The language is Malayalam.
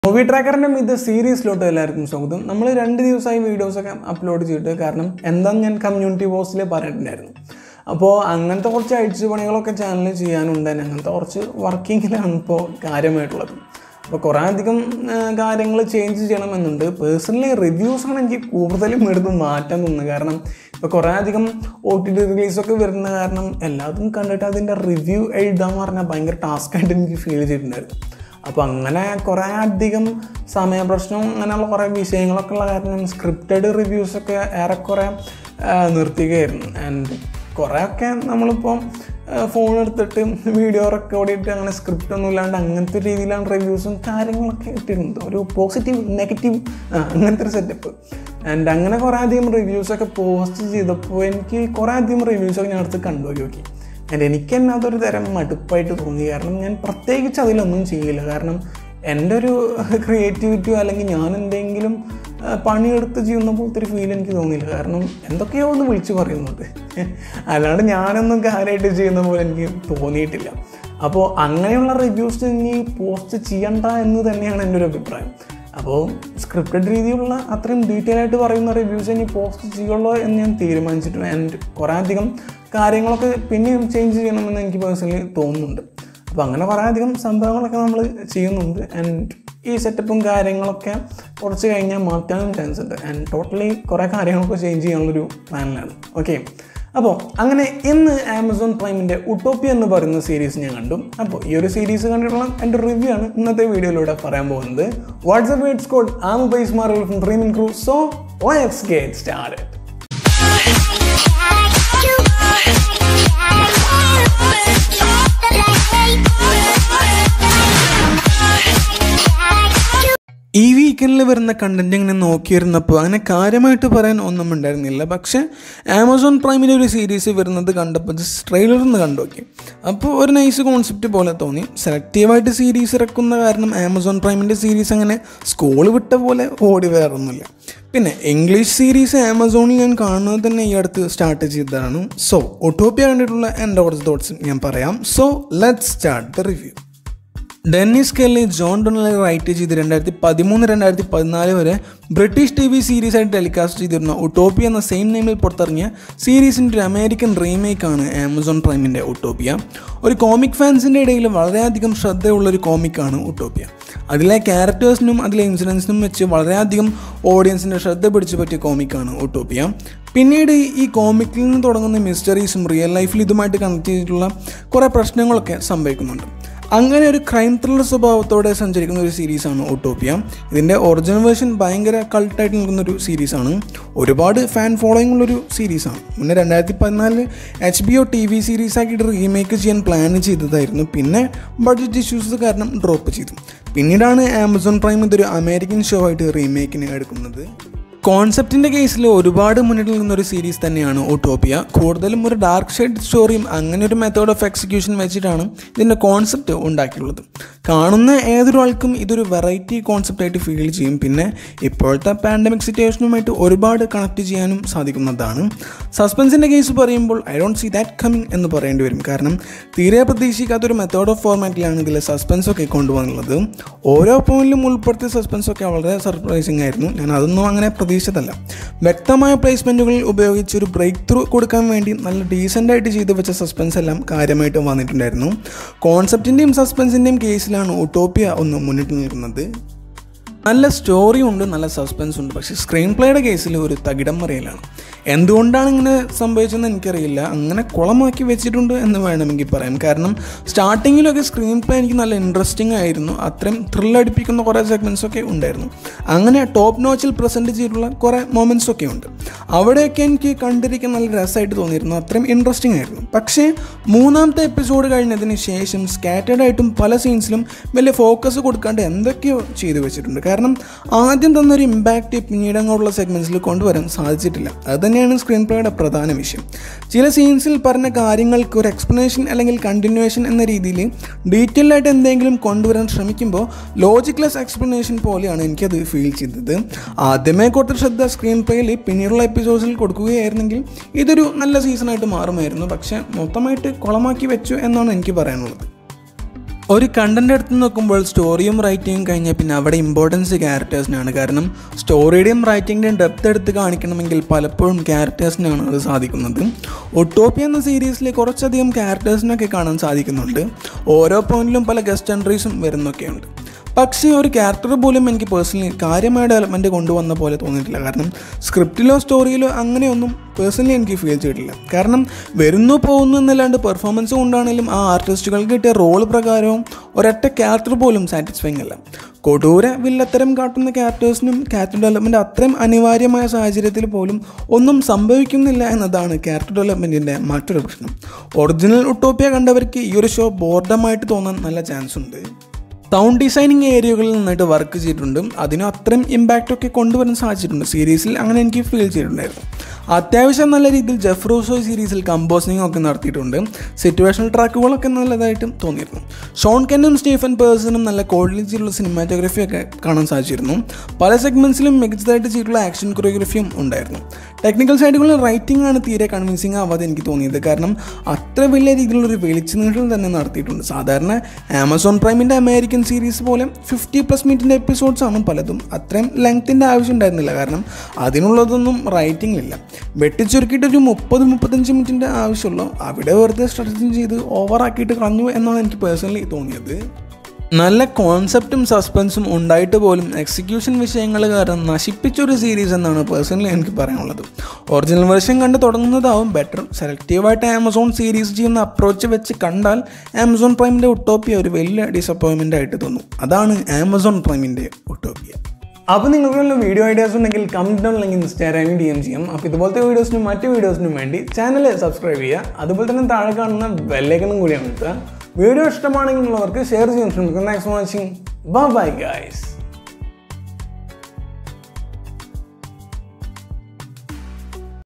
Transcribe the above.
മൂവി ട്രാക്കറിൻ്റെ ഇത് സീരീസിലോട്ട് എല്ലാവർക്കും സ്വാഗതം. നമ്മൾ 2 ദിവസമായി വീഡിയോസൊക്കെ അപ്ലോഡ് ചെയ്തിട്ട് കാരണം എന്താണെന്ന് ഞാൻ കമ്മ്യൂണിറ്റി പോസ്റ്റിൽ പറഞ്ഞിട്ടുണ്ടായിരുന്നു. അപ്പോൾ അങ്ങനത്തെ കുറച്ച് അഴിച്ചുപണികളൊക്കെ ചാനലിൽ ചെയ്യാനുണ്ട്. അങ്ങനത്തെ കുറച്ച് വർക്കിങ്ങിലാണ് ഇപ്പോൾ കാര്യമായിട്ടുള്ളത്. അപ്പോൾ കുറേ അധികം കാര്യങ്ങൾ ചേഞ്ച് ചെയ്യണമെന്നുണ്ട്. പേഴ്സണലി റിവ്യൂസാണ് എനിക്ക് കൂടുതലും എടുത്ത് മാറ്റാൻ തോന്നുന്നത്. കാരണം ഇപ്പോൾ കുറേ അധികം OTT റിലീസൊക്കെ വരുന്ന കാരണം എല്ലാതും കണ്ടിട്ട് അതിൻ്റെ റിവ്യൂ എഴുതാൻ പറഞ്ഞാൽ ഭയങ്കര ടാസ്ക്കായിട്ട് എനിക്ക് ഫീൽ ചെയ്തിട്ടുണ്ടായിരുന്നു. അപ്പോൾ അങ്ങനെ കുറേ അധികം സമയപ്രശ്നം അങ്ങനെയുള്ള കുറേ വിഷയങ്ങളൊക്കെ ഉള്ള കാരണം സ്ക്രിപ്റ്റഡ് റിവ്യൂസൊക്കെ ഏറെക്കുറെ നിർത്തുകയായിരുന്നു. ആൻഡ് കുറേയൊക്കെ നമ്മളിപ്പോൾ ഫോൺ എടുത്തിട്ട് വീഡിയോ റെക്കോർഡ് ചെയ്തിട്ട് അങ്ങനെ സ്ക്രിപ്റ്റ് ഒന്നും ഇല്ലാണ്ട് അങ്ങനത്തെ രീതിയിലാണ് റിവ്യൂസും കാര്യങ്ങളൊക്കെ ഇട്ടിരുന്നത്. ഒരു പോസിറ്റീവ് നെഗറ്റീവ് അങ്ങനത്തെ ഒരു സെറ്റപ്പ്. ആൻഡ് അങ്ങനെ കുറേ അധികം റിവ്യൂസൊക്കെ പോസ്റ്റ് ചെയ്തപ്പോൾ എനിക്ക് കുറേ അധികം റിവ്യൂസൊക്കെ ഞാൻ അടുത്ത് കണ്ടുപോയി. ആൻഡ് എനിക്ക് തന്നെ അതൊരു തരം മടുപ്പായിട്ട് തോന്നി. കാരണം ഞാൻ പ്രത്യേകിച്ച് അതിലൊന്നും ചെയ്യില്ല. കാരണം എൻ്റെ ഒരു ക്രിയേറ്റിവിറ്റിയോ അല്ലെങ്കിൽ ഞാൻ എന്തെങ്കിലും പണിയെടുത്ത് ചെയ്യുന്ന പോലത്തെ ഒരു ഫീൽ എനിക്ക് തോന്നിയില്ല. കാരണം എന്തൊക്കെയോ ഒന്ന് വിളിച്ച് പറയുന്നുണ്ട്, അല്ലാണ്ട് ഞാനൊന്നും കാര്യമായിട്ട് ചെയ്യുന്ന പോലെ എനിക്ക് തോന്നിയിട്ടില്ല. അപ്പോൾ അങ്ങനെയുള്ള റിവ്യൂസ് ഇനി പോസ്റ്റ് ചെയ്യണ്ട എന്ന് തന്നെയാണ് എൻ്റെ ഒരു അഭിപ്രായം. അപ്പോൾ സ്ക്രിപ്റ്റഡ് രീതിയിലുള്ള അത്രയും ഡീറ്റെയിൽ ആയിട്ട് പറയുന്ന റിവ്യൂസ് ഇനി പോസ്റ്റ് ചെയ്യുള്ളൂ എന്ന് ഞാൻ തീരുമാനിച്ചിട്ടുണ്ട്. ആൻഡ് കുറേ അധികം കാര്യങ്ങളൊക്കെ പിന്നെയും ചേഞ്ച് ചെയ്യണമെന്ന് എനിക്ക് പേഴ്സണലി തോന്നുന്നുണ്ട്. അപ്പോൾ അങ്ങനെ കുറേ അധികം സംഭവങ്ങളൊക്കെ നമ്മൾ ചെയ്യുന്നുണ്ട്. ആൻഡ് ഈ സെറ്റപ്പും കാര്യങ്ങളൊക്കെ കുറച്ച് കഴിഞ്ഞാൽ മാറ്റാനും ചാൻസ് ഉണ്ട്. ആൻഡ് ടോട്ടലി കുറേ കാര്യങ്ങളൊക്കെ ചേഞ്ച് ചെയ്യാനുള്ളൊരു പ്ലാനിലാണ്. ഓക്കെ, അപ്പോൾ അങ്ങനെ ഇന്ന് ആമസോൺ പ്രൈമിൻ്റെ ഉട്ടോപ്പിയ എന്ന് പറയുന്ന സീരീസ് ഞാൻ കണ്ടു. അപ്പോൾ ഈ ഒരു സീരീസ് കണ്ടിട്ടുള്ള എൻ്റെ റിവ്യൂ ആണ് ഇന്നത്തെ വീഡിയോയിലൂടെ പറയാൻ പോകുന്നത്. വാട്സ്ആപ്പ് ഇറ്റ്സ് കോഡ് ആം ബൈസ് Marvel from dreaming crew. So let's get started. ഈ വീക്കെൻഡിൽ വരുന്ന കണ്ടൻറ്റ് ഇങ്ങനെ നോക്കിയിരുന്നപ്പോൾ അങ്ങനെ കാര്യമായിട്ട് പറയാൻ ഒന്നും ഉണ്ടായിരുന്നില്ല. പക്ഷേ ആമസോൺ പ്രൈമിൻ്റെ ഒരു സീരീസ് വരുന്നത് കണ്ടപ്പോൾ ജസ്റ്റ് ട്രെയിലറിന്ന് കണ്ടു നോക്കി. അപ്പോൾ ഒരു നൈസ് കോൺസെപ്റ്റ് പോലെ തോന്നി. സെലക്റ്റീവായിട്ട് സീരീസ് ഇറക്കുന്ന കാരണം ആമസോൺ പ്രൈമിൻ്റെ സീരീസ് അങ്ങനെ സ്കൂൾ വിട്ട പോലെ ഓടി വേറൊന്നുമില്ല. പിന്നെ ഇംഗ്ലീഷ് സീരീസ് ആമസോണിൽ ഞാൻ കാണുന്നത് തന്നെ ഈ അടുത്ത് സ്റ്റാർട്ട് ചെയ്തതാണ്. സോ ഉട്ടോപ്പിയ കണ്ടിട്ടുള്ള എൻ്റെ കുറച്ച് തോട്ട്സ് ഞാൻ പറയാം. So let's start the review. Dennis Kelly, John Donnelly write ചെയ്ത് 2013-2014 വരെ ബ്രിട്ടീഷ് TV സീരീസായിട്ട് ടെലികാസ്റ്റ് ചെയ്തിരുന്ന ഉട്ടോപ്പിയ എന്ന സെയിം നെയിമിൽ പുറത്തിറങ്ങിയ സീരീസിൻ്റെ ഒരു അമേരിക്കൻ റീമേക്കാണ് ആമസോൺ പ്രൈമിൻ്റെ ഉട്ടോപ്പിയ. ഒരു കോമിക് ഫാൻസിൻ്റെ ഇടയിൽ വളരെയധികം ശ്രദ്ധയുള്ളൊരു കോമിക്കാണ് ഉട്ടോപ്പിയ. അതിലെ ക്യാരക്ടേഴ്സിനും അതിലെ ഇൻസിഡൻസിനും വെച്ച് വളരെയധികം ഓഡിയൻസിൻ്റെ ശ്രദ്ധ പിടിച്ചു പറ്റിയ കോമിക്കാണ് ഉട്ടോപ്പിയ. പിന്നീട് ഈ കോമിക്കിൽ നിന്ന് തുടങ്ങുന്ന മിസ്റ്ററീസും റിയൽ ലൈഫിൽ ഇതുമായിട്ട് കണക്ട് ചെയ്തിട്ടുള്ള കുറേ പ്രശ്നങ്ങളൊക്കെ സംഭവിക്കുന്നുണ്ട്. അങ്ങനെ ഒരു ക്രൈം ത്രില്ലർ സ്വഭാവത്തോടെ സഞ്ചരിക്കുന്ന ഒരു സീരീസാണ് ഉട്ടോപ്പിയ. ഇതിൻ്റെ ഒറിജിനൽ വേർഷൻ ഭയങ്കര കൾട്ടായിട്ട് നിൽക്കുന്നൊരു സീരീസാണ്. ഒരുപാട് ഫാൻ ഫോളോയിങ് ഉള്ളൊരു സീരീസാണ്. മുന്നേ 2014 HBO TV സീരീസാക്കിയിട്ട് റീമേക്ക് ചെയ്യാൻ പ്ലാൻ ചെയ്തതായിരുന്നു. പിന്നെ ബഡ്ജറ്റ് ഇഷ്യൂസ് കാരണം ഡ്രോപ്പ് ചെയ്തു. പിന്നീടാണ് ആമസോൺ പ്രൈം ഇതൊരു അമേരിക്കൻ ഷോ ആയിട്ട് റീമേക്കിന് എടുക്കുന്നത്. കോൺസെപ്റ്റിൻ്റെ കേസിൽ ഒരുപാട് മുന്നിട്ട് നിൽക്കുന്നൊരു സീരീസ് തന്നെയാണ് ഉട്ടോപ്പിയ. കൂടുതലും ഒരു ഡാർക്ക് ഷെയ്ഡ് സ്റ്റോറിയും അങ്ങനെ ഒരു മെത്തേഡ് ഓഫ് എക്സിക്യൂഷൻ വെച്ചിട്ടാണ് ഇതിൻ്റെ കോൺസെപ്റ്റ് ഉണ്ടാക്കിയുള്ളത്. കാണുന്ന ഏതൊരു ആൾക്കും ഇതൊരു വെറൈറ്റി കോൺസെപ്റ്റായിട്ട് ഫീൽ ചെയ്യും. പിന്നെ ഇപ്പോഴത്തെ പാൻഡമിക് സിറ്റുവേഷനുമായിട്ട് ഒരുപാട് കണക്ട് ചെയ്യാനും സാധിക്കുന്നതാണ്. സസ്പെൻസിൻ്റെ കേസ് പറയുമ്പോൾ I don't see that coming എന്ന് പറയേണ്ടി വരും. കാരണം തീരെ പ്രതീക്ഷിക്കാത്തൊരു മെത്തേഡ് ഓഫ് ഫോർമാറ്റിലാണ് ഇതിൽ സസ്പെൻസൊക്കെ കൊണ്ടുവന്നുള്ളത്. ഓരോ പോയിന്റിലും ഉൾപ്പെടുത്തിയ സസ്പെൻസൊക്കെ വളരെ സർപ്രൈസിങ് ആയിരുന്നു. ഞാൻ അതൊന്നും അങ്ങനെ പ്രതീക്ഷിച്ചതല്ല. വ്യക്തമായ പ്ലേസ്മെൻറ്റുകളിൽ ഉപയോഗിച്ച് ഒരു ബ്രേക്ക് ത്രൂ കൊടുക്കാൻ വേണ്ടി നല്ല ഡീസൻ്റായിട്ട് ചെയ്തു വെച്ച സസ്പെൻസ് എല്ലാം കാര്യമായിട്ട് വന്നിട്ടുണ്ടായിരുന്നു. കോൺസെപ്റ്റിൻ്റെയും സസ്പെൻസിൻ്റെയും കേസിലാണ് ഉട്ടോപ്പിയ ഒന്ന് മുന്നിട്ട് നിൽക്കുന്നത്. നല്ല സ്റ്റോറിയും ഉണ്ട്, നല്ല സസ്പെൻസ് ഉണ്ട്. പക്ഷേ സ്ക്രീൻ പ്ലേയുടെ കേസിൽ ഒരു തകിടം മറിയലാണ്. എന്തുകൊണ്ടാണ് ഇങ്ങനെ സംഭവിച്ചതെന്ന് എനിക്കറിയില്ല. അങ്ങനെ കുളമാക്കി വെച്ചിട്ടുണ്ട് എന്ന് വേണമെങ്കിൽ പറയാം. കാരണം സ്റ്റാർട്ടിങ്ങിലൊക്കെ സ്ക്രീൻ പ്ലേ എനിക്ക് നല്ല ഇൻട്രസ്റ്റിംഗ് ആയിരുന്നു. അത്രയും ത്രില്ലടിപ്പിക്കുന്ന കുറേ സെഗ്മെൻറ്റ്സൊക്കെ ഉണ്ടായിരുന്നു. അങ്ങനെ ടോപ്പ് നോച്ചിൽ പ്രസൻറ്റ് ചെയ്തിട്ടുള്ള കുറേ മൊമെൻറ്റ്സൊക്കെ ഉണ്ട്. അവിടെയൊക്കെ എനിക്ക് കണ്ടിരിക്കാൻ നല്ല രസമായിട്ട് തോന്നിയിരുന്നു. അത്രയും ഇൻട്രസ്റ്റിംഗ് ആയിരുന്നു. പക്ഷേ 3ാമത്തെ എപ്പിസോഡ് കഴിഞ്ഞതിന് ശേഷം സ്കാറ്റേഡ് ആയിട്ടും പല സീൻസിലും വലിയ ഫോക്കസ് കൊടുക്കാണ്ട് എന്തൊക്കെയോ ചെയ്തു വെച്ചിട്ടുണ്ട്. കാരണം ആദ്യം തന്നൊരു ഇമ്പാക്റ്റ് പിന്നീട് അങ്ങോട്ടുള്ള സെഗ്മെൻറ്റ്സിൽ കൊണ്ടുവരാൻ സാധിച്ചിട്ടില്ല. അത് തന്നെയാണ് സ്ക്രീൻ പ്ലേയുടെ പ്രധാന വിഷയം. ചില സീൻസിൽ പറഞ്ഞ കാര്യങ്ങൾക്ക് ഒരു എക്സ്പ്ലനേഷൻ അല്ലെങ്കിൽ കണ്ടിന്യൂവേഷൻ എന്ന രീതിയിൽ ഡീറ്റെയിൽ ആയിട്ട് എന്തെങ്കിലും കൊണ്ടുവരാൻ ശ്രമിക്കുമ്പോൾ ലോജിക്ലെസ് എക്സ്പ്ലനേഷൻ പോലെയാണ് എനിക്കത് ഫീൽ ചെയ്തത്. ആദ്യമേ കൊടുത്ത ശ്രദ്ധ സ്ക്രീൻ പ്ലേയിൽ പിന്നീടുള്ള എപ്പിസോഡ്സിൽ കൊടുക്കുകയായിരുന്നെങ്കിൽ ഇതൊരു നല്ല സീസണായിട്ട് മാറുമായിരുന്നു. പക്ഷേ മൊത്തമായിട്ട് കുളമാക്കി വെച്ചു എന്നാണ് എനിക്ക് പറയാനുള്ളത്. ഒരു കണ്ടന്റ് എടുത്ത് നോക്കുമ്പോൾ സ്റ്റോറിയും റൈറ്റിങ്ങും കഴിഞ്ഞാൽ പിന്നെ അവിടെ ഇമ്പോർട്ടൻസ് ക്യാരക്ടേഴ്സിനാണ്. കാരണം സ്റ്റോറിയുടെയും റൈറ്റിങ്ങിൻ്റെയും ഡെപ്ത് എടുത്ത് കാണിക്കണമെങ്കിൽ പലപ്പോഴും ക്യാരക്ടേഴ്സിനാണ് അത് സാധിക്കുന്നത്. ഒട്ടോപ്പിയ എന്ന സീരീസിൽ കുറച്ചധികം ക്യാരക്ടേഴ്സിനൊക്കെ കാണാൻ സാധിക്കുന്നുണ്ട്. ഓരോ പോയിന്റിലും പല ഗസ്റ്റ് എൻട്രീസും വരുന്നൊക്കെയുണ്ട്. പക്ഷേ ഒരു ക്യാരക്ടർ പോലും എനിക്ക് പേഴ്സണലി കാര്യമായ ഡെവലപ്മെൻറ്റ് കൊണ്ടുവന്ന പോലെ തോന്നിയിട്ടില്ല. കാരണം സ്ക്രിപ്റ്റിലോ സ്റ്റോറിയിലോ അങ്ങനെയൊന്നും പേഴ്സണലി എനിക്ക് ഫീൽ ചെയ്തിട്ടില്ല. കാരണം വരുന്നു പോകുന്നു എന്നല്ലാണ്ട് പെർഫോമൻസ് കൊണ്ടാണെങ്കിലും ആ ആർട്ടിസ്റ്റുകൾക്ക് കിട്ടിയ റോൾ പ്രകാരവും ഒരൊറ്റ ക്യാരക്ടർ പോലും സാറ്റിസ്ഫൈങ് അല്ല. കൊടൂര വില്ലത്തരം കാട്ടുന്ന ക്യാരക്ടേഴ്സിനും ക്യാരക്ടർ ഡെവലപ്മെൻറ്റ് അത്രയും അനിവാര്യമായ സാഹചര്യത്തിൽ പോലും ഒന്നും സംഭവിക്കുന്നില്ല എന്നതാണ് ക്യാരക്ടർ ഡെവലപ്മെൻറ്റിൻ്റെ മറ്റൊരു പ്രശ്നം. ഒറിജിനൽ ഒട്ടോപ്പിയ കണ്ടവർക്ക് ഈ ഒരു ഷോ ബോർഡമായിട്ട് തോന്നാൻ നല്ല ചാൻസ് ഉണ്ട്. സൗണ്ട് ഡിസൈനിങ് ഏരിയകളിൽ നന്നായിട്ട് വർക്ക് ചെയ്തിട്ടുണ്ട്. അതിനും അത്രയും ഇമ്പാക്റ്റൊക്കെ കൊണ്ടുവരാൻ സാധിച്ചിട്ടുണ്ട്. സീരീസിൽ അങ്ങനെ എനിക്ക് ഫീൽ ചെയ്തിട്ടുണ്ടായിരുന്നു. അത്യാവശ്യം നല്ല രീതിയിൽ ജെഫ് റൂസോ സീരീസിൽ കമ്പോസിങ് ഒക്കെ നടത്തിയിട്ടുണ്ട്. സിറ്റുവേഷണൽ ട്രാക്കുകളൊക്കെ നല്ലതായിട്ടും തോന്നിയിരുന്നു. ഷോൺ കെന്നും സ്റ്റീഫൻ പേഴ്സണും നല്ല ക്വാളിറ്റിയിലുള്ള സിനിമാറ്റോഗ്രഫി ഒക്കെ കാണാൻ സാധിച്ചിരുന്നു. പല സെഗ്മെൻറ്റ്സിലും മികച്ചതായിട്ട് ചെയ്തിട്ടുള്ള ആക്ഷൻ കൊറിയോഗ്രഫിയും ഉണ്ടായിരുന്നു. ടെക്നിക്കൽ സൈഡുകളിൽ റൈറ്റിംഗ് ആണ് തീരെ കൺവിൻസിങ് ആവാതെ എനിക്ക് തോന്നിയത്. കാരണം അത്ര വലിയ രീതിയിലുള്ളൊരു വെളിച്ചു നീട്ടൽ തന്നെ നടത്തിയിട്ടുണ്ട്. സാധാരണ ആമസോൺ പ്രൈമിൻ്റെ അമേരിക്കൻ സീരീസ് പോലെ 50+ മിനിറ്റിൻ്റെ എപ്പിസോഡ്സാണ് പലതും. അത്രയും ലെങ്ത്തിൻ്റെ ആവശ്യം ഉണ്ടായിരുന്നില്ല. കാരണം അതിനുള്ളതൊന്നും റൈറ്റിങ്ങിലില്ല. വെട്ടിച്ചുരുക്കിയിട്ടൊരു 30-35 മിനിറ്റിൻ്റെ ആവശ്യമുള്ളൂ. അവിടെ വെറുതെ സ്ട്രെച്ചിങ് ചെയ്ത് ഓവറാക്കിയിട്ട് കളഞ്ഞു എന്നാണ് എനിക്ക് പേഴ്സണലി തോന്നിയത്. നല്ല കോൺസെപ്റ്റും സസ്പെൻസും ഉണ്ടായിട്ട് പോലും എക്സിക്യൂഷൻ വിഷയങ്ങൾ കാരണം നശിപ്പിച്ചൊരു സീരീസ് എന്നാണ് പേഴ്സണലി എനിക്ക് പറയാനുള്ളത്. ഒറിജിനൽ വെർഷൻ കണ്ട് തുടങ്ങുന്നതാവും ബെറ്റർ. സെലക്റ്റീവായിട്ട് ആമസോൺ സീരീസ് ചെയ്യുന്ന അപ്രോച്ച് വെച്ച് കണ്ടാൽ ആമസോൺ പ്രൈമിൻ്റെ ഒട്ടോപ്പിയ ഒരു വലിയ ഡിസപ്പോയിൻമെൻ്റ് ആയിട്ട് തോന്നും. അതാണ് ആമസോൺ പ്രൈമിൻ്റെ ഒട്ടോപ്പിയ. അപ്പോൾ നിങ്ങൾക്കുള്ള വീഡിയോ ഐഡിയാസ് ഉണ്ടെങ്കിൽ കമൻറ്റ് ഡൗൺ അല്ലെങ്കിൽ ഇൻസ്റ്റാഗ്രാമിൽ DM ചെയ്യാം. അപ്പോൾ ഇതുപോലത്തെ വീഡിയോസിനും മറ്റ് വീഡിയോസിനും വേണ്ടി ചാനൽ സബ്സ്ക്രൈബ് ചെയ്യുക. അതുപോലെ തന്നെ താഴെ കാണുന്ന ബെല്ലൈക്കണും കൂടി അമർത്തുക. വീഡിയോ ഇഷ്ടമാണെങ്കിലുള്ളവർക്ക് ഷെയർ ചെയ്യാൻ ശ്രമിക്കുക. Thanks for watching. Bye guys.